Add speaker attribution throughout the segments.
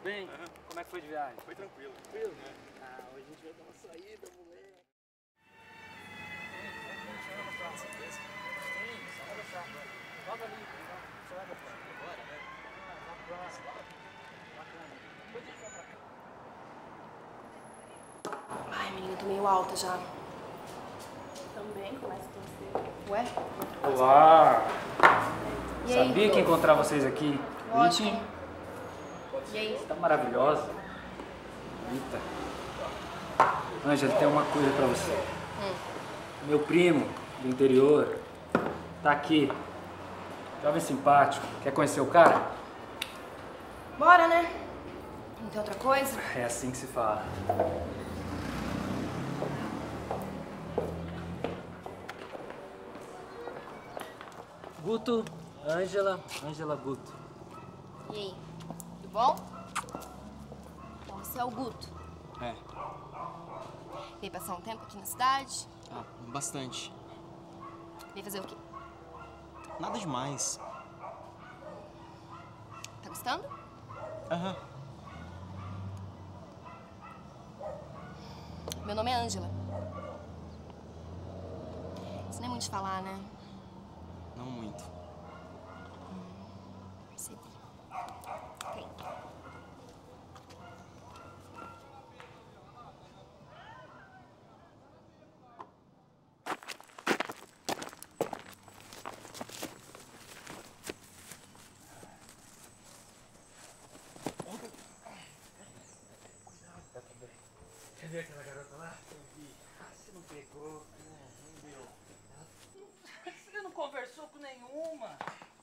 Speaker 1: bem? Como é que foi de viagem?
Speaker 2: Foi tranquilo.
Speaker 1: Tranquilo? Ah, hoje a gente vai dar uma saída, moleque. Sim, só vai deixar. Logo ali, só vai deixar. Agora, né? Na próxima. Bacana. Depois a gente vai pra cá.
Speaker 3: Ai, menina, eu tô meio alta já.
Speaker 4: Também começa com você.
Speaker 3: Ué?
Speaker 1: Olá!
Speaker 3: E aí?
Speaker 1: Sabia que ia encontrar vocês aqui.
Speaker 3: Ótimo.
Speaker 1: Bonitinho.
Speaker 3: E aí?
Speaker 1: Você tá maravilhosa. Eita. Ângela, tem uma coisa pra você. Meu primo do interior tá aqui. Jovem simpático. Quer conhecer o cara?
Speaker 3: Bora, né? Não tem outra coisa?
Speaker 1: É assim que se fala. Guto, Ângela Guto.
Speaker 3: E aí? Tudo bom? Então você é o Guto.
Speaker 5: É,
Speaker 3: Veio passar um tempo aqui na cidade?
Speaker 5: bastante.
Speaker 3: Veio fazer o quê?
Speaker 5: Nada demais.
Speaker 3: Tá gostando?
Speaker 5: Aham.
Speaker 3: Meu nome é Ângela. Isso não é muito de falar, né?
Speaker 5: Não muito.
Speaker 3: Percebi. Ok.
Speaker 1: Cadê aquela garota lá? Eu vi. Você não pegou? Não deu. Você não conversou com nenhuma.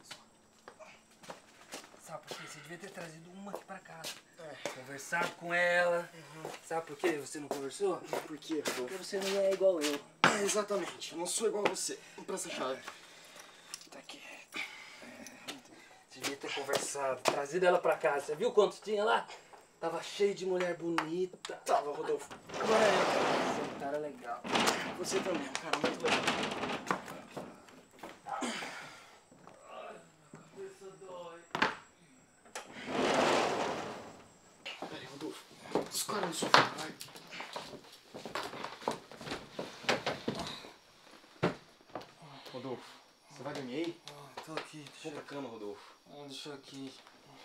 Speaker 1: Sabe por quê? Você devia ter trazido uma aqui pra casa. Conversado com ela. Sabe por quê você não conversou?
Speaker 2: Por quê, Rodolfo?
Speaker 1: Porque você não é igual eu.
Speaker 2: Exatamente. Eu não sou igual a você. Empresta a chave.
Speaker 1: Tá aqui. Você devia ter conversado, trazido ela pra casa. Você viu quantos tinha lá? Tava cheio de mulher bonita.
Speaker 2: Tava, Rodolfo.
Speaker 1: Agora é. Você é um cara legal.
Speaker 2: Você também, um cara muito legal.
Speaker 1: Cabeça dói.
Speaker 2: Peraí, Rodolfo. Os caras no sofá, vai. Rodolfo, você vai dormir aí?
Speaker 1: Tô aqui.
Speaker 2: Vamos pra cama, Rodolfo.
Speaker 1: Deixa eu aqui.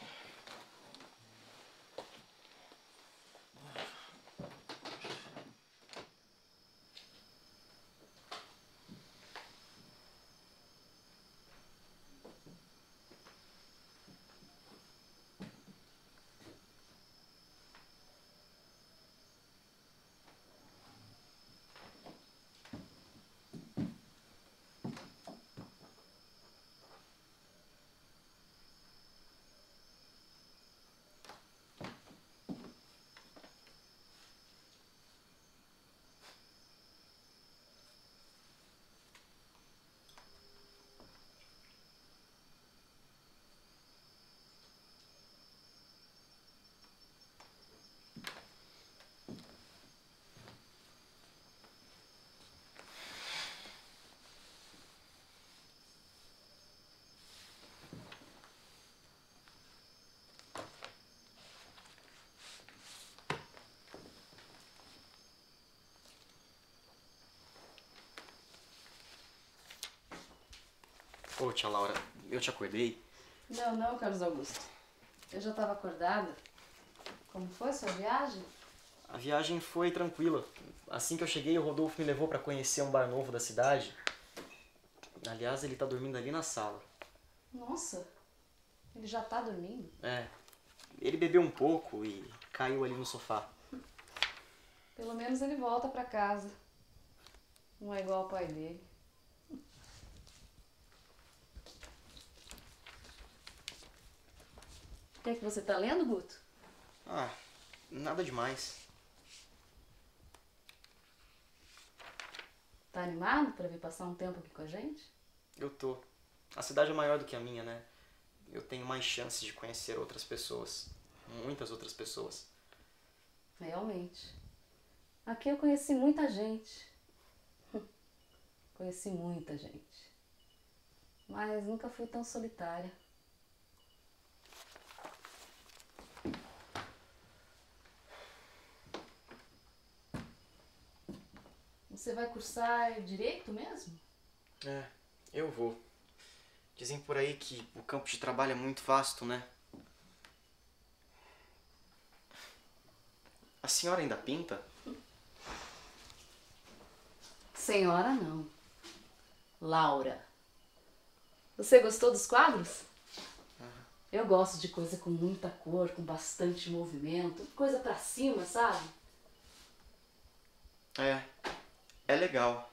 Speaker 5: Ô, tia Laura, eu te acordei.
Speaker 4: Não, Carlos Augusto. Eu já estava acordada. Como foi a sua viagem?
Speaker 5: A viagem foi tranquila. Assim que eu cheguei, o Rodolfo me levou pra conhecer um bar novo da cidade. Aliás, ele tá dormindo ali na sala.
Speaker 4: Nossa, ele já tá dormindo?
Speaker 5: É, ele bebeu um pouco e caiu ali no sofá.
Speaker 4: Pelo menos ele volta pra casa. Não é igual ao pai dele. O que é que você tá lendo, Guto?
Speaker 5: Ah, nada demais.
Speaker 4: Tá animado pra vir passar um tempo aqui com a gente?
Speaker 5: Eu tô. A cidade é maior do que a minha, né? Eu tenho mais chances de conhecer outras pessoas. Muitas outras pessoas.
Speaker 4: Realmente. Aqui eu conheci muita gente. Conheci muita gente. Mas nunca fui tão solitária. Você vai cursar direito mesmo?
Speaker 5: É, eu vou. Dizem por aí que o campo de trabalho é muito vasto, né? A senhora ainda pinta?
Speaker 4: Senhora, não. Laura. Você gostou dos quadros? Eu gosto de coisa com muita cor, com bastante movimento, coisa pra cima, sabe?
Speaker 5: É legal.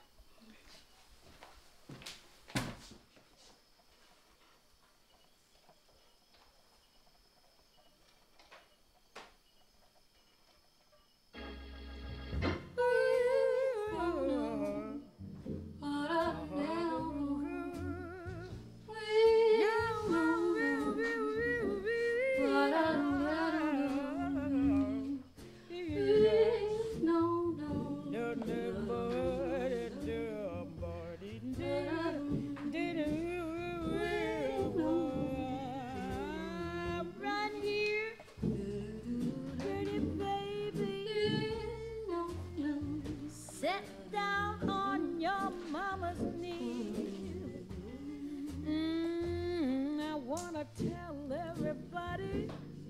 Speaker 6: Sit down on your mama's knee. I wanna tell everybody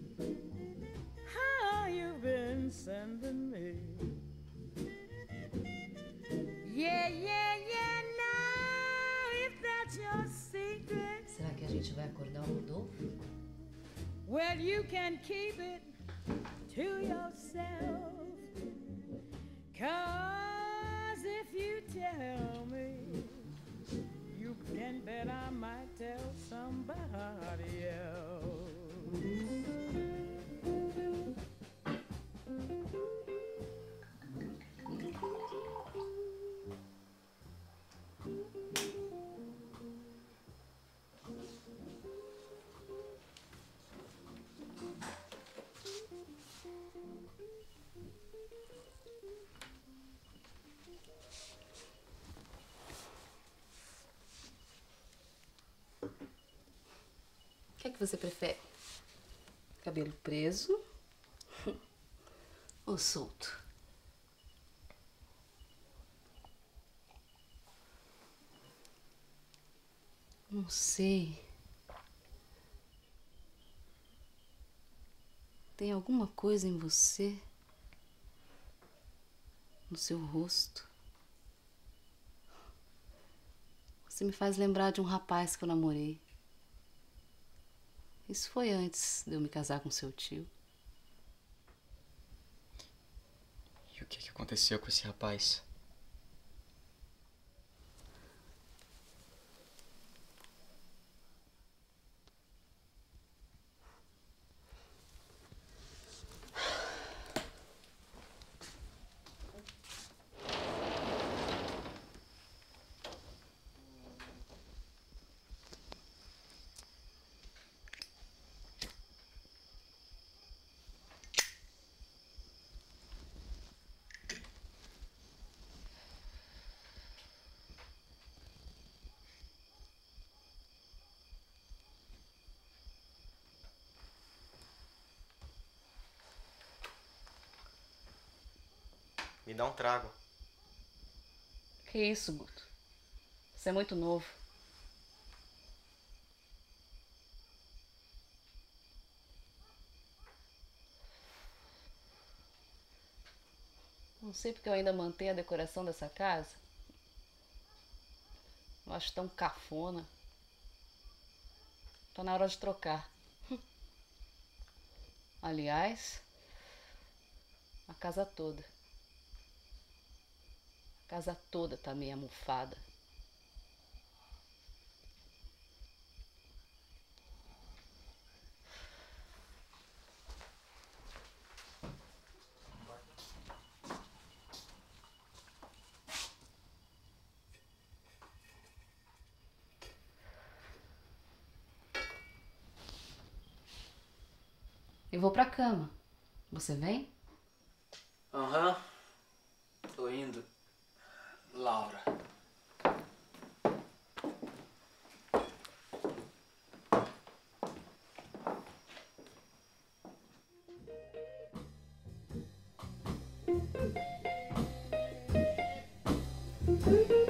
Speaker 6: how you've been sending me. Yeah, now if that's your secret,
Speaker 4: Será que a gente vai acordar o Rodolfo?
Speaker 6: well, you can keep it to yourself. 'Cause if you tell me, you can bet I might tell somebody else.
Speaker 4: O que é que você prefere? Cabelo preso ou solto? Não sei. Tem alguma coisa em você, no seu rosto. Você me faz lembrar de um rapaz que eu namorei. Isso foi antes de eu me casar com seu tio.
Speaker 5: E o que aconteceu com esse rapaz? Me dá um trago.
Speaker 4: Que isso, Guto? Você é muito novo. Não sei porque eu ainda mantenho a decoração dessa casa. Eu acho tão cafona. Tá na hora de trocar. Aliás, a casa toda. A casa toda tá meio amofada. Eu vou pra cama. Você vem?
Speaker 1: Aham. Tô indo. Laura.
Speaker 6: you.